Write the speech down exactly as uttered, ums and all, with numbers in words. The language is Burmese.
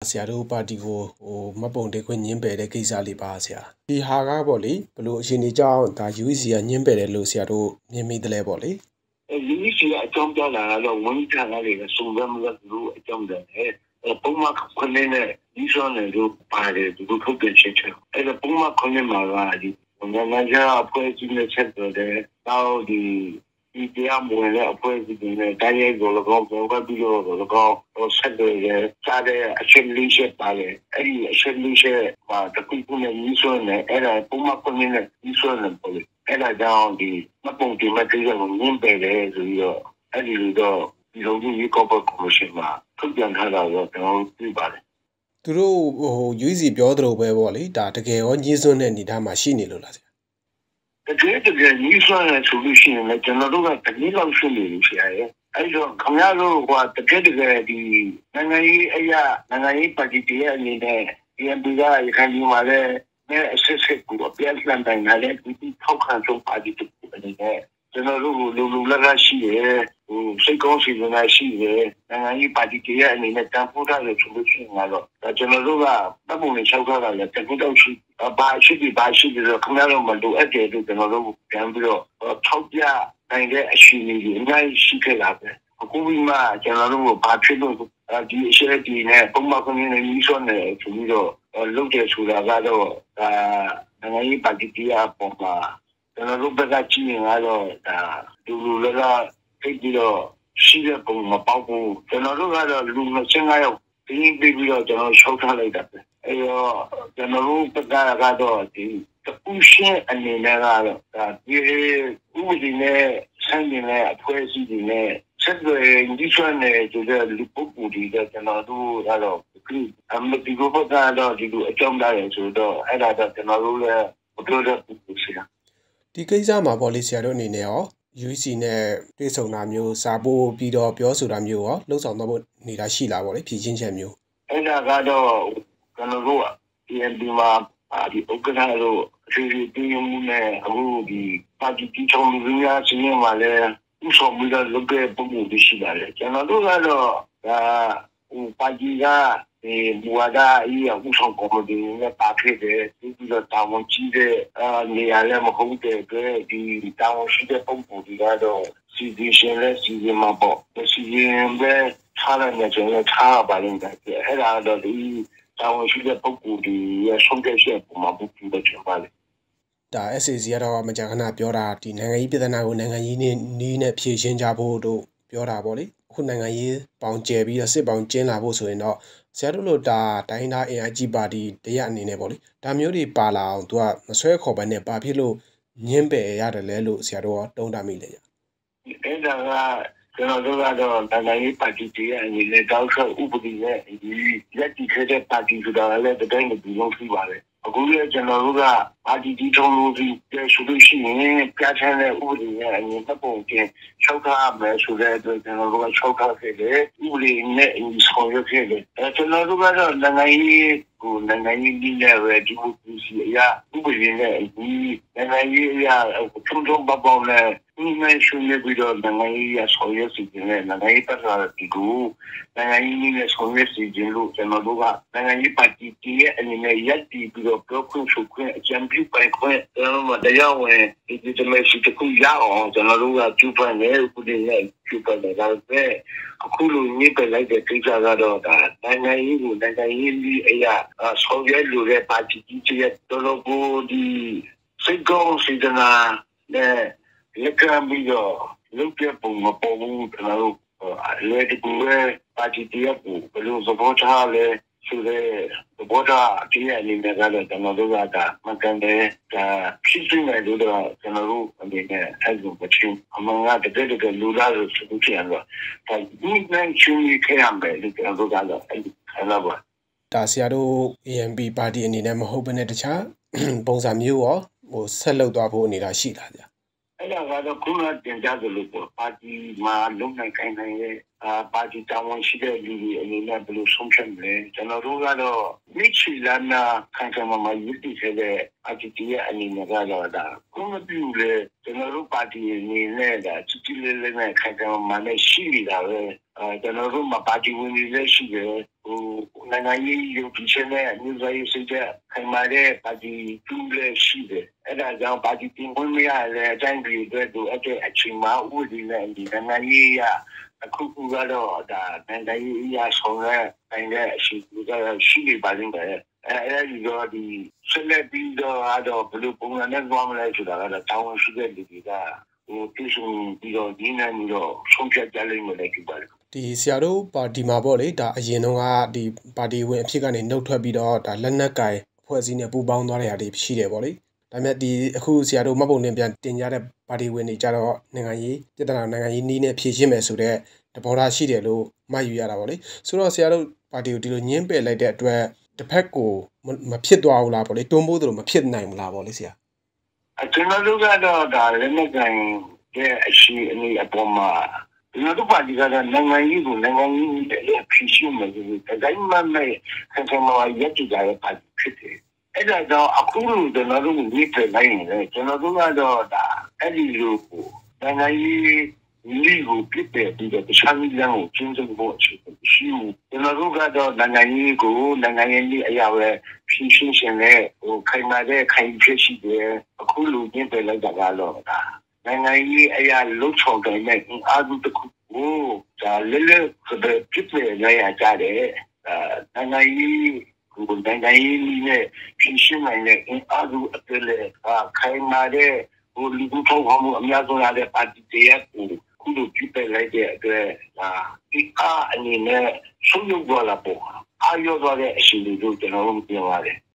ဆရာတို့ပါတီကိုဟိုမှတ်ပုံတင်ခွင့်ညှင်းပယ်တဲ့ကိစ္စလေးပါဆရာဒီဟာကပေါ့လေဘလို့အရှင်ဒီကြောင့်ဒါ U E C ကညှင်းပယ်တယ်လို့ဆရာတို့မြင်မိတယ်လဲပေါ့လေ U E C ကအကြောင်းပြလာတော့ဝန်ကြီးဌာနတွေကစုံစမ်းမှုကသူအကြောင်းတယ်ပုံမှန်ခွင့်နဲ့ဒီဆိုနေလို့ပါတယ်သူတို့ထုတ်ပြန်ချက်ချက်အဲ့ဒါပုံမှန်ခွင့်မှာကဒီနိုင်ငံခြားအဖွဲ့အစည်းနဲ့ဆက်သွယ်တယ်နောက်ဒီဒီတရားမဝင်တဲ့အဖွဲ့အစည်းတွေနဲ့တိုင်းရိုက်ကို၎င်းပြောပြီးတော့၎င်းဆက်သွယ်ရစားတဲ့အချက်လေးချက်ပါလေအဲ့ဒီအချက်လေးချက်မှာတခုခုနဲ့ညီစွန်းနေအဲ့ဒါပုံမှန်ခွင့်နဲ့ညီစွန်းနေပေါ့လေအဲ့ဒါကြောင့်ဒီမပုံတင်မဲ့ကိစ္စကိုညှင်းပယ်တယ်ဆိုပြီးတော့အဲ့ဒီလိုတော့ဒီလိုကြီးရေကောက်ပေါ်ကော်မရှင်မှာထုတ်ပြန်ထားတာတော့ကျွန်တော်သိပါတယ်သူတို့ဟို U E C ပြောသလိုပဲပေါ့လေဒါတကယ်ရောညှင်းစွန်းတဲ့အနေထားမှာရှိနေလို့လားဆရာတကယ်တကယ်ညီစွမ်းတဲ့ဆိုလို့ရှိရင်လည်းကျွန်တော်တို့ကတကယ်လောက်ရှိနေလို့ရှိရတယ်အဲ့တော့ခင်ဗျားတို့ကတကယ်တကယ်ဒီနိုင်ငံရေးအရာနိုင်ငံရေးပါတီတွေအနေနဲ့ D M B ကရခိုင်ပြည်မှာလည်းနဲ့အစစ်စစ်ကိုအပြည့်အစုံတိုင်းလည်းဒီထောက်ခံဆုံးပါတီတွေအနေနဲ့ကျွန်တော်တို့လူလူလက်လက်ရှိရဟိုစိတ်ကောင်းစီနေတာရှိတယ်နိုင်ငံရေးပါတီတွေအနေနဲ့တန်ဖိုးထားလို့ဆိုလို့ရှိရင်တော့ဒါကျွန်တော်တို့ကတပ်ပုံနဲ့လျှောက်ထားတာလည်းတကယ်တော့ရှိဘာရှိဒီဘာရှိဒီတော့ခင်ဗျားတို့မလိုအပ်တယ်လို့ကျွန်တော်တို့ပြန်ပြီးတော့ထောက်ပြနိုင်တဲ့အရှိန်ကြီးအများကြီးရှိခဲ့တာပဲအခုဒီမှာကျွန်တော်တို့ဘာဖြစ်လို့ဒီအရှိန်ကြီးနဲ့ပုံမှန်ကနေပြီးဆိုနေဆိုပြီးတော့လုပ်တယ်ဆိုတာကတော့ဒါနိုင်ငံရေးပါတီတွေအပေါ်မှာကျွန်တော်တို့ဘက်ကကြည့်ရင်ကတော့ဒါလူလူလည်းကသိပြီးတော့ရှိတဲ့ပုံမပေါက်ဘူးကျွန်တော်တို့ကတော့လူနှစ်ချင်း၅ယောက်ဒီပြီးပြီးတော့ကျွန်တော်ရှောက်ထားလိုက်တာပဲအဲတော့ကျွန်တော်တို့ဘက်ကကတော့ဒီတူရှင်းအနေနဲ့ကတော့ဒါဒီဥပဒေနဲ့ဆိုင်နေတဲ့အဖွဲ့အစည်းတွေနဲ့ဆက်သွယ်ဒီစွမ်းနဲ့ကျတဲ့လူပုဂ္ဂိုလ်တွေကျွန်တော်တို့ကတော့ဒီအမဒီဘက်ကတော့ဒီလိုအကြောင်းသားရဆိုတော့အဲ့ဒါတော့ကျွန်တော်တို့လည်းပြောတဲ့ပုဂ္ဂိုလ်ရှိတာဒီကိစ္စမှာပေါ့လေဆရာတို့အနေနဲ့ရော U E C နဲ့တွေ့ဆုံတာမျိုးစာပို့ပြီးတော့ပြောဆိုတာမျိုးရောလှုပ်ဆောင်တော့နေတာရှိလားပေါ့လေဖြည့်ချင်းချက်မျိုးအဲ့ဒါကတော့ကျွန်တော်တို့ D M B မှာဒီဥက္ကဋ္ဌတို့အစီအစဉ်ပြုမှုနဲ့အခုဒီပါတီတီချုံလူများစီရင်မှာလဲဥဆောင်မှုတော့လုပ်တဲ့ပုံမှုရှိပါတယ်ကျွန်တော်တို့ကတော့ဒါဟိုပါတီကဒီမူဝါဒအရေးဥဆောင်ကော်မတီနဲ့ပါဖြစ်တယ်ဒီလိုတာဝန်ကြီးတဲ့အနေအရမဟုတ်တဲ့အတွက်ဒီတာဝန်ရှိတဲ့ပုံမှုတွေကတော့စီဒီရှင်และစီရင်မှာပေါ့စီရင်ပဲထားရမယ်ကျွန်တော်ထားပါလိမ့်မယ်အဲ့ဒါတော့ဒီတာဝန်ရှိတဲ့ပုံမှုတွေရဆုံးဖြတ်ချက်ပုံမှာပူပူတဲ့ချက်ပါလေဒါ S A C ကတော့မကြာခဏပြောတာဒီနိုင်ငံရေးပြည်ထနာကိုနိုင်ငံရေးနဲ့နီးနဲ့ဖြည့်ရှင်းကြဖို့တို့ပြောတာပေါ့လေအခုနိုင်ငံရေးပေါင်ကျဲပြီးတော့စစ်ပေါင်ကျင်းလာဖို့ဆိုရင်တော့ဆရာတို့လိုဒါတိုင်းသား A I G ပါတီတရအနေနဲ့ပေါ့လေဒါမျိုးတွေပါလာအောင်သူကမဆွဲခေါ်ပဲနဲ့ပါဖြစ်လို့ညှင်းပယ်ရတယ်လဲလို့ဆရာတို့ကတုံးတာမိလေကြအဲ့ဒါကကျွန်တော်တို့ကတော့နိုင်ငံရေးပါတီတွေအနေနဲ့တောက်လျှောက်ဥပဒေနဲ့ဒီလက်တီခဲ့တဲ့ပါတီဆိုတာလည်းတတိုင်းမပြီးလို့ရှိပါတယ်အခုလည်းကျွန်တော်တို့ကပါတီတီထုံးလို့ဒီဆိုလို့ရှိရင်ပြဋ္ဌာန်းတဲ့ဥပဒေနဲ့အညီပတ်ပုံချင်းရှောက်ထားမယ်ဆိုတဲ့အတွက်ကျွန်တော်တို့ကရှောက်ထားခဲ့တယ်ဥပဒေနဲ့အညီဆောင်ရွက်ခဲ့တယ်အဲကျွန်တော်တို့ကတော့နိုင်ငံရေးကိုနိုင်ငံရေးနည်းနဲ့ပဲဒီမိုကရေစီအရာဥပဒေနဲ့အညီနိုင်ငံရေးအရာထုံထုံပပောင်းနဲ့ဒီမဲ့ရှုနေပြီးတော့နိုင်ငံရေးအဆောင်ရွက်စီခြင်းနဲ့နိုင်ငံရေးပတ်သက်တဲ့ဒီကိုနိုင်ငံရေးနည်းနဲ့ဆောင်ရွက်စီခြင်းလို့ကျွန်တော်တို့ကနိုင်ငံရေးပါတီကြီးရဲ့အနေနဲ့ရပ်တည်ပြီးတော့ပြောခွင့်ဆိုခွင့်အကြံပြုပိုင်ခွင့်ကျွန်တော်တို့တရားဝင်ဒီဒီမဲ့ရှိတခုရအောင်ကျွန်တော်တို့ကကျူပန်နေဥပဒေနဲ့ကျူပန်နေတာပဲအခုလိုညစ်ပလိုက်တဲ့ကိစ္စကတော့ဒါနိုင်ငံရေးကိုနိုင်ငံရေးနည်းအရာဆောင်ရွက်လို့တဲ့ပါတီကြီးရဲ့တော်တော်ကိုဒီစိတ်ကောင်းစေတနာနဲ့လက်ကမ်းပြီးတော့လုပ်တဲ့ပုံမပေါ်ဘူးကျွန်တော်တို့အလွယ်တကူပဲပါတီတရက်ကိုဘယ်လိုသဘောထားလဲဆိုတဲ့သဘောထားအပြည့်အစုံနဲ့ကတော့ကျွန်တော်တို့ကဒါမကန်တဲ့ဒါဖြစ်နေတယ်လို့တော့ကျွန်တော်တို့အနေနဲ့အဲ့လိုမချင်းအမှန်ကတကယ်တကယ်လူသားလို့ဆိုချင်တော့ဒါဒီနိုင်ချူခဲ့ရမယ်လို့ကျွန်တော်တို့ကတော့အဲ့ဒီခါလာပါဒါဆရာတို့ A M P ပါတီအနေနဲ့မဟုတ်ဘဲနဲ့တခြားပုံစံမျိုးရောဟိုဆက်လုပ်သွားဖို့နေတာရှိလားဗျာအဲ့ဒါကတော့ခုနတင်ကြသလိုပေါ့ပါတီမှာလုံနိုင်ခိုင်နိုင်ရဲ့အာပါတီတာဝန်ရှိတဲ့လူတွေအနေနဲ့ဘယ်လိုဆုံးဖြတ်မလဲကျွန်တော်တို့ကတော့မိချီလာနာခံကမမယုတိခဲ့တဲ့အတီတီရဲ့အနေနဲ့ကတော့ဒါခုမပြူလေကျွန်တော်တို့ပါတီအနေနဲ့ဒါချီချီလေးလေးနဲ့ခံကမမနဲ့ရှိနေတာပဲအာကျွန်တော်တို့မှာပါတီဝင်တွေလည်းရှိတယ်ဟိုနိုင်ငံရေးရုပ်ရှင်နဲ့မျိုးစေ့ရေးစိတ်တဲ့ခိုင်မာတဲ့ပါတီတူလည်းရှိတယ်အဲ့ဒါကြောင့်ပါတီတင်ခွင့်မရတဲ့အတိုင်းပြည်အတွက်တို့အဲ့တဲ့အချိန်မှာဥပဒေနဲ့ဒီနိုင်ငံရေးရအခုခုကတော့ဒါနိုင်ငံရေးရဆောင်ရနိုင်တဲ့အရှိကရှိနေပါလိမ့်မယ်အဲအဲဒီတော့ဒီဆက်လက်ပြီးတော့အတော့ဘယ်လိုပုံစံနဲ့သွားမလဲဆိုတာကတော့တောင်းရှိတဲ့လူတွေကဟိုပြည်စုံပြီးတော့ဒီနေ့မျိုးတော့ဆုံးဖြတ်ကြလိမ့်မယ်လို့ပြောပါတယ်ဒီဆရာတို့ပါတီမှာပေါ့လေဒါအရင်တော့ကဒီပါတီဝင်အဖြစ်ကနေနှုတ်ထွက်ပြီးတော့ဒါလက်နက်ကင်အဖွဲ့အစည်းနဲ့ပူးပေါင်းသွားတဲ့ဟာတွေရှိတယ်ပေါ့လေဒါပေမဲ့ဒီအခုဆရာတို့မှတ်ပုံတင်ပြန်တင်ကြတဲ့ပါတီဝင်တွေကြတော့နိုင်ငံရေးပြည်ထနာနိုင်ငံရေးနီးနဲ့ဖြည့်ရှင်းမယ်ဆိုတဲ့တဘောထားရှိတယ်လို့မှတ်ယူရတာပေါ့လေဆိုတော့ဆရာတို့ပါတီကိုဒီလိုညှင်းပယ်လိုက်တဲ့အတွက်တစ်ဖက်ကိုမဖြစ်သွားဘူးလားပေါ့လေတွန်းပိုးသလိုမဖြစ်နိုင်ဘူးလားပေါ့လေဆရာကျွန်တော်တို့ကတော့ဒါလက်နက်ကင်ရဲ့အရှိအနည်းအပေါ်မှာကျွန်တော်တို့ပါတီကတော့နိုင်ငံရေးကိုနိုင်ငံရေးနဲ့ဖြည့်ရှင်းမယ်ဆိုတဲ့တိုင်းမှာမဲ့ဆန်ဆန်မရက်ကြည့်ကြတဲ့ပါတီဖြစ်တယ်အဲ့ဒါကြောင့်အခုလိုကျွန်တော်တို့ညှိပြလိုက်ရင်လည်းကျွန်တော်တို့ကတော့ဒါအဲ့ဒီလိုနိုင်ငံရေးလီကိုပြစ်တဲ့ဒီတခြားနည်းလမ်းကိုကျင်းစုံဖို့အခြေအနေရှိဘူးကျွန်တော်တို့ကတော့နိုင်ငံရေးကိုနိုင်ငံရေးအရာပဲဖြည့်ရှင်းရှင်နဲ့ဟိုခိုင်မာတဲ့ခိုင်ဖြစ်ရှိတယ်အခုလိုညှိပြလိုက်တာကတော့ဒါနိုင်ငံရေးအရာလှုပ်ဆောင်တဲ့အားသူတစ်ခုကိုဒါလည်းလည်းပြစ်ပြနေရကြတယ်အဲနိုင်ငံရေးကိုနိုင်ငံရေးနဲ့ဖြည့်ရှင်းနိုင်တဲ့အတူအပြည့်နဲ့ခိုင်မာတဲ့ဟိုလူထုထောက်မှုအများဆုံးရတဲ့ပါတီတရားကိုခုလိုပြပြလိုက်တဲ့အတွက်ဒါဒီအားအနေနဲ့ဆုံးယုတ်သွားလာပေါ့အာရုံသွားတဲ့အရှိန်တွေကိုကျွန်တော်တို့ပြောရတယ်